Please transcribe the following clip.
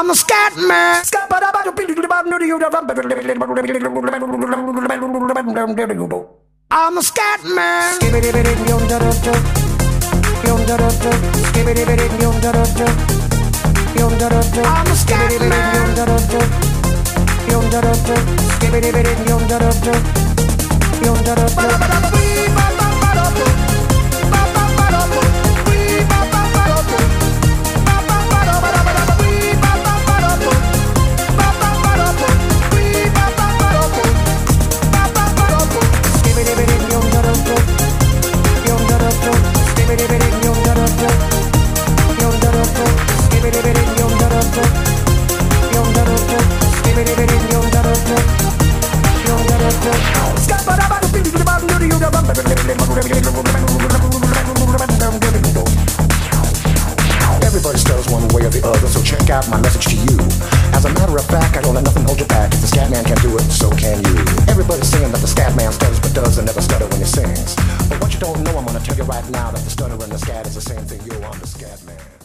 I'm the scatman. I'm the scatman. I'm the Everybody stutters one way or the other, so check out my message to you. As a matter of fact, I don't let nothing hold you back. If the Scatman can do it, so can you. Everybody's saying that the Scatman stutters but does and never stutter when he sings. But what you don't know, I'm gonna tell you right now that the stutter and the scat is the same thing. Yo, I'm the Scatman.